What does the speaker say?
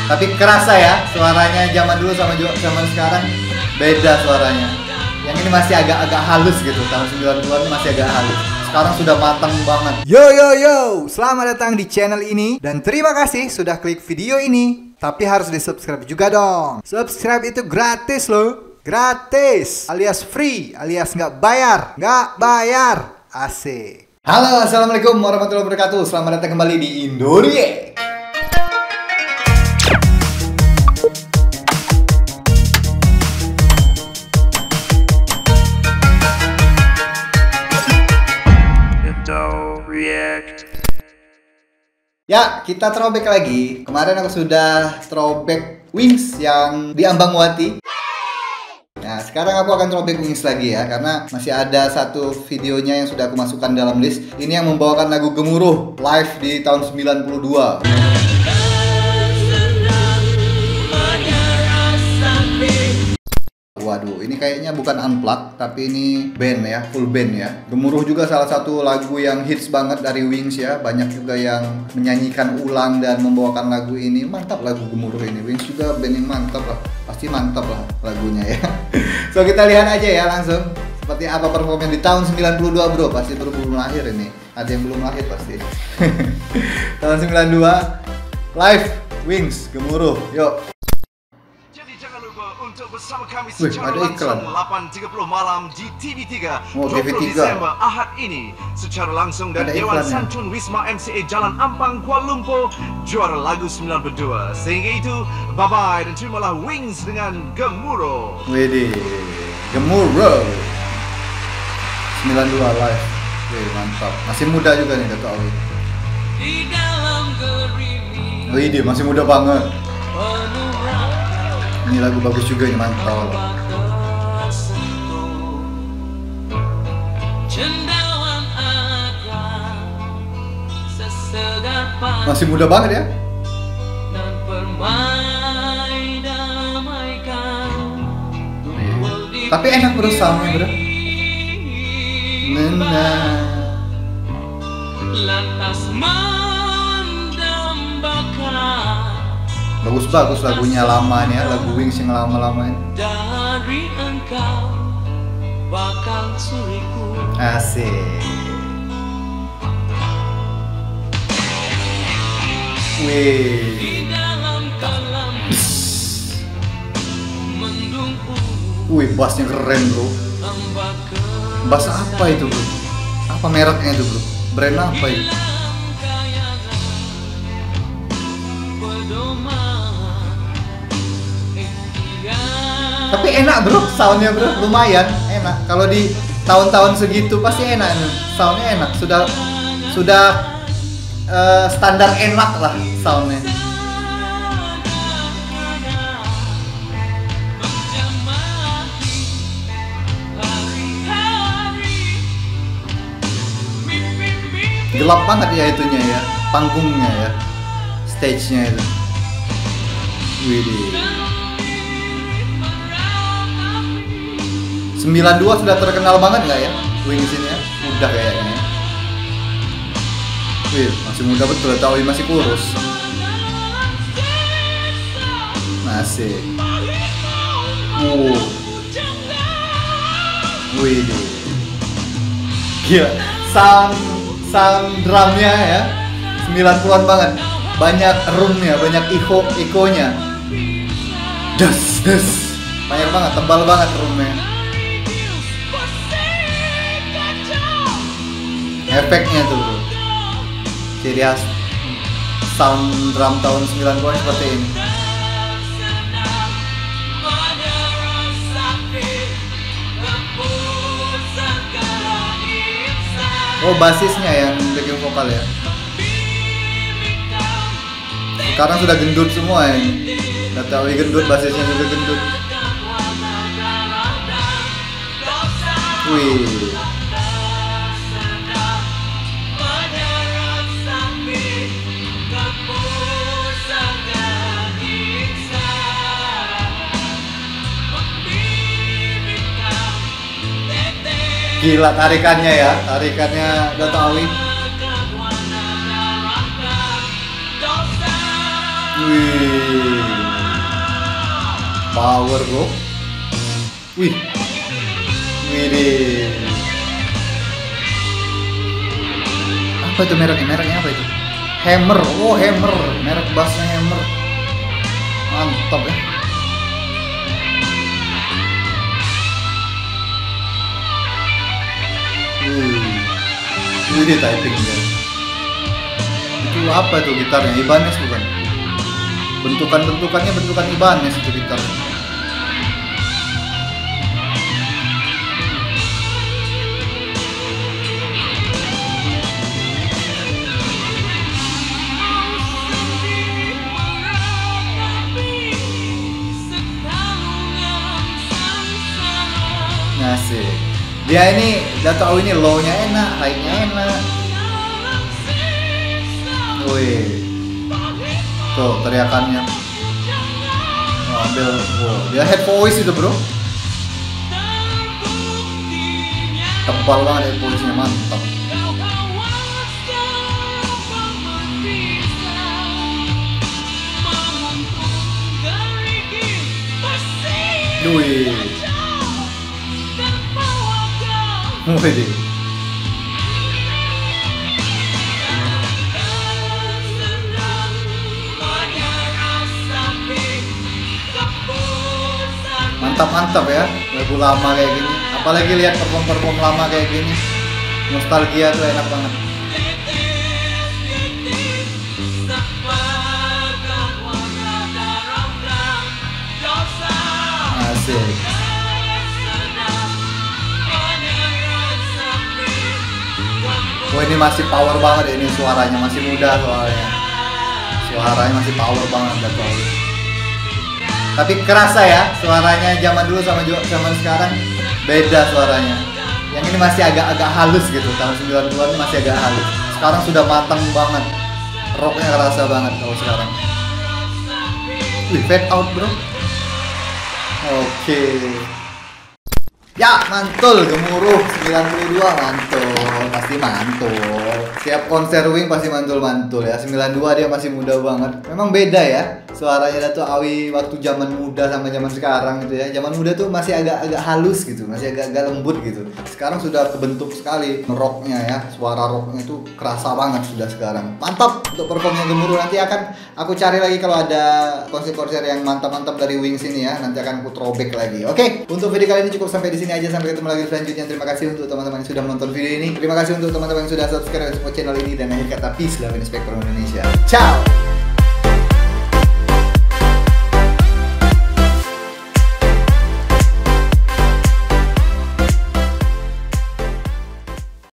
Tapi kerasa ya suaranya zaman dulu sama zaman sekarang beda suaranya. Yang ini masih agak halus gitu, tahun 90-an masih agak halus. Sekarang sudah matang banget. Yo, selamat datang di channel ini dan terima kasih sudah klik video ini. Tapi harus di subscribe juga dong. Subscribe itu gratis loh. Gratis alias free, alias nggak bayar, asik. Halo, assalamualaikum warahmatullahi wabarakatuh. Selamat datang kembali di Indorie. Ya, kita throwback lagi. Kemarin aku sudah throwback Wings yang di Ambangwati. Nah, sekarang aku akan throwback Wings lagi ya, karena masih ada satu videonya yang sudah aku masukkan dalam list. Ini yang membawakan lagu Gemuruh live di tahun 92. Waduh, ini kayaknya bukan unplugged, tapi ini band ya, full band ya. Gemuruh juga salah satu lagu yang hits banget dari Wings ya. Banyak juga yang menyanyikan ulang dan membawakan lagu ini. Mantap lagu Gemuruh ini. Wings juga band yang mantap lah. Pasti mantap lah lagunya ya. So kita lihat aja ya langsung seperti apa performnya di tahun 92 bro. Pasti belum lahir ini. Ada yang belum lahir pasti. Tahun 92 live Wings Gemuruh. Yuk. Untuk bersama kami Wih, secara langsung 8.30 malam di TV3 20 Desember Ahad ini secara langsung dari Dewan Santun Wisma MCA Jalan Ampang Kuala Lumpur, juara lagu 92. Sehingga itu bye bye dan terimalah Wings dengan Gemuruh. Widih, Gemuruh 92 live. Wih, mantap. Masih muda juga nih Kak Awi. Widih, masih muda banget. Ini lagu bagus juga, ini mantap. Masih muda banget ya. Tapi enak bro soundnya bro. Bagus lagunya lama nih ya, lagu Wings yang lama-lama ini. Dari engkau bakal suriku. Asik. Wih. Wih, bassnya keren bro. Bass apa itu bro? Apa mereknya itu bro? Brand apa itu? Tapi enak bro, soundnya bro, lumayan enak. Kalau di tahun-tahun segitu pasti enak, soundnya enak. Sudah standar enak lah soundnya. Gelap banget ya itunya ya, panggungnya ya, stage-nya itu. Widih. 92 sudah terkenal banget nggak ya Wings ini ya? Udah kayaknya. Wih, masih muda betul, tahu masih kurus. Masih. Wih. Gila, sound drumnya ya 90-an banget. Banyak roomnya, banyak echo-nya. Des. Banyak banget, tebal banget roomnya. Efeknya tuh bro, ciri khas sound drum tahun 90-an seperti ini. Oh, basisnya yang backing vokal ya. Sekarang sudah gendut semua ini. Gak tahu gendut, basisnya juga gendut. Wih. Gila tarikannya ya, tarikannya Dato' Awi. Wih. Power bro. Wih. Widih. Apa itu mereknya? Mereknya apa itu? Hammer. Oh, Hammer. Merek bassnya Hammer. Mantap ya. Widih typing ya. Itu apa itu gitarnya? Ibanez bukan? Bentukannya bentukan Ibanez itu gitar. Asik. Dia ini udah tahu ini low-nya enak, high-nya enak. Wih. Tuh teriakannya. Oh, ambil. Wow, dia head voice itu, bro. Tebal banget head voice-nya, mantap. Wih. Wih. Mantap ya, lagu lama kayak gini. Apalagi lihat perform lama kayak gini, nostalgia tuh enak banget. Asik. Oh, ini masih power banget ini suaranya, masih muda soalnya. Suaranya masih power banget Dato'. Tapi kerasa ya suaranya zaman dulu sama sekarang beda suaranya. Yang ini masih agak halus gitu, tahun 90-an masih agak halus. Sekarang sudah matang banget. Rocknya kerasa banget kalau sekarang. Wih, fade out bro. Oke. Ya, mantul gemuruh 92 mantul, pasti mantul. Siap konser Wing pasti mantul ya. 92 dia masih muda banget. Memang beda ya suaranya tuh Awi waktu zaman muda sama zaman sekarang gitu ya. Zaman muda tuh masih agak halus gitu, masih agak lembut gitu. Sekarang sudah kebentuk sekali rocknya ya. Suara rocknya itu kerasa banget sudah sekarang. Mantap untuk performnya gemuruh. Nanti akan aku cari lagi kalau ada konser-konser yang mantap-mantap dari Wings ini ya. Nanti akan aku throwback lagi. Oke, untuk video kali ini cukup sampai di sini aja, sampai ketemu lagi selanjutnya. Terima kasih untuk teman-teman yang sudah menonton video ini. Terima kasih untuk teman-teman yang sudah subscribe dan support channel ini, dan akhir kata peace, love and respect from Indonesia. Ciao.